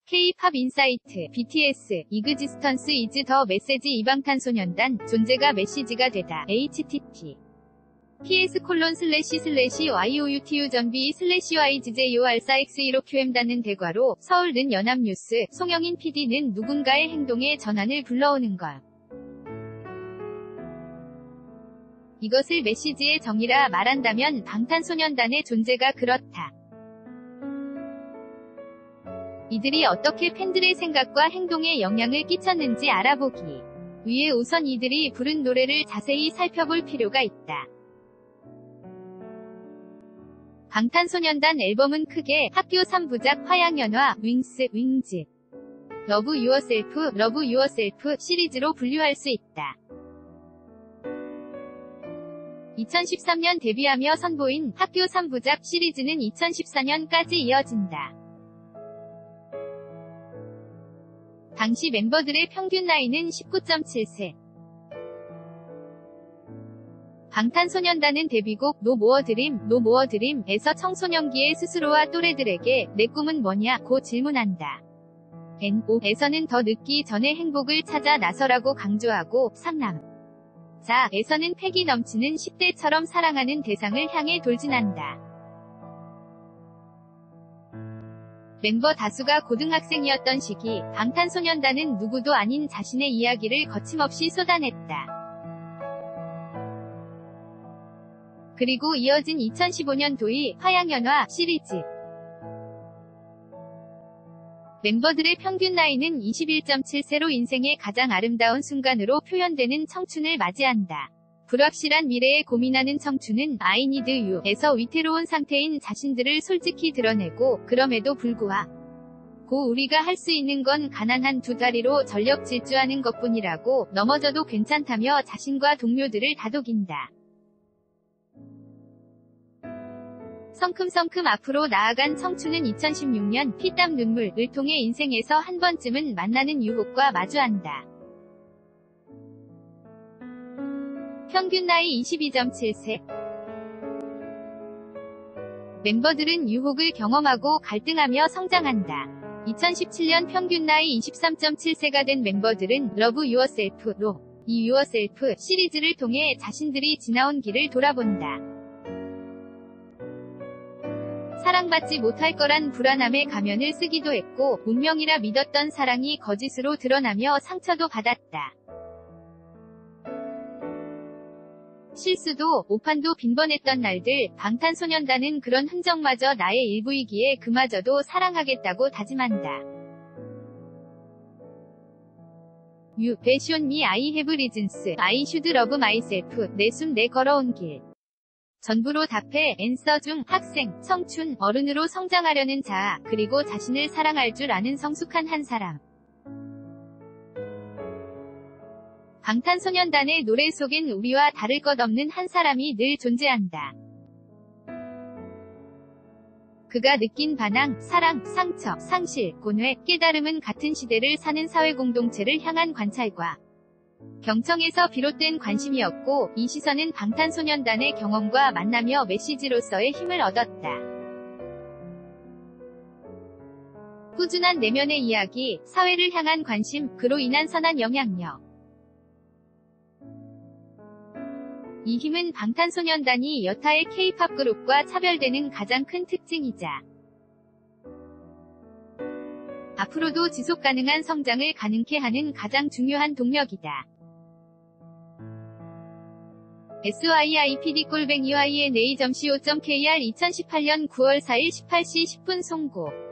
K-팝 인사이트, BTS, 이그지스턴스 이즈 더 메시지 이방탄소년단, 존재가 메시지가 되다, http ps://youtu.b/yzjo-4x1로 qm 닫는 대괄호 서울는 연합뉴스, 송영인 PD는 누군가의 행동에 전환을 불러오는 것. 이것을 메시지의 정의라 말한다면 방탄소년단의 존재가 그렇다. 이들이 어떻게 팬들의 생각과 행동에 영향을 끼쳤는지 알아보기 위해 우선 이들이 부른 노래를 자세히 살펴볼 필요가 있다. 방탄소년단 앨범은 크게 학교 3부작 화양연화, 윙스, 윙즈, 러브 유어셀프, 러브 유어셀프 시리즈로 분류할 수 있다. 2013년 데뷔하며 선보인 학교 3부작 시리즈는 2014년까지 이어진다. 당시 멤버들의 평균 나이는 19.7세. 방탄소년단은 데뷔곡 No More Dream, No More Dream에서 청소년기의 스스로와 또래들에게 내 꿈은 뭐냐?고 질문한다. NO에서는 더 늦기 전에 행복을 찾아 나서라고 강조하고 상남자에서는 패기 넘치는 10대처럼 사랑하는 대상을 향해 돌진한다. 멤버 다수가 고등학생이었던 시기, 방탄소년단은 누구도 아닌 자신의 이야기를 거침없이 쏟아냈다. 그리고 이어진 2015년도의 화양연화 시리즈. 멤버들의 평균 나이는 21.7세로 인생의 가장 아름다운 순간으로 표현되는 청춘을 맞이한다. 불확실한 미래에 고민하는 청춘은 I need you에서 위태로운 상태인 자신들을 솔직히 드러내고, 그럼에도 불구하고 우리가 할 수 있는 건 가난한 두 다리로 전력 질주하는 것뿐이라고, 넘어져도 괜찮다며 자신과 동료들을 다독인다. 성큼성큼 앞으로 나아간 청춘은 2016년 피땀 눈물을 통해 인생에서 한 번쯤은 만나는 유혹과 마주한다. 평균 나이 22.7세. 멤버들은 유혹을 경험하고 갈등하며 성장한다. 2017년 평균 나이 23.7세가 된 멤버들은 러브 유어셀프로 이 유어셀프 시리즈를 통해 자신들이 지나온 길을 돌아본다. 사랑받지 못할 거란 불안함에 가면을 쓰기도 했고, 운명이라 믿었던 사랑이 거짓으로 드러나며 상처도 받았다. 실수도, 오판도 빈번했던 날들, 방탄소년단은 그런 흔적마저 나의 일부이기에 그마저도 사랑하겠다고 다짐한다. You, Passion Me, I Have Reasons, I Should Love Myself, 내 숨 내 걸어온 길. 전부로 답해 앤서 중 학생, 청춘, 어른으로 성장하려는 자아, 그리고 자신을 사랑할 줄 아는 성숙한 한 사람. 방탄소년단의 노래 속엔 우리와 다를 것 없는 한 사람이 늘 존재한다. 그가 느낀 반항, 사랑, 상처, 상실, 고뇌, 깨달음은 같은 시대를 사는 사회 공동체를 향한 관찰과 경청에서 비롯된 관심이었고, 이 시선은 방탄소년단의 경험과 만나며 메시지로서의 힘을 얻었다. 꾸준한 내면의 이야기, 사회를 향한 관심, 그로 인한 선한 영향력. 이 힘은 방탄소년단이 여타의 K-팝 그룹과 차별되는 가장 큰 특징이자 앞으로도 지속가능한 성장을 가능케 하는 가장 중요한 동력이다. syipd@yna.co.kr 2018년 9월 4일 18시 10분 송고